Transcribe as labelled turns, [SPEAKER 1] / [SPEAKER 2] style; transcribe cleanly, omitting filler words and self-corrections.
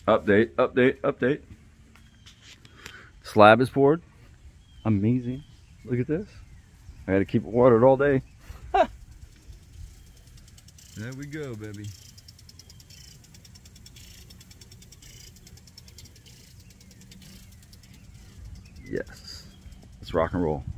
[SPEAKER 1] Update, update, update. Slab is poured. Amazing. Look at this. I had to keep it watered all day.
[SPEAKER 2] There we go, baby.
[SPEAKER 1] Yes. Let's rock and roll.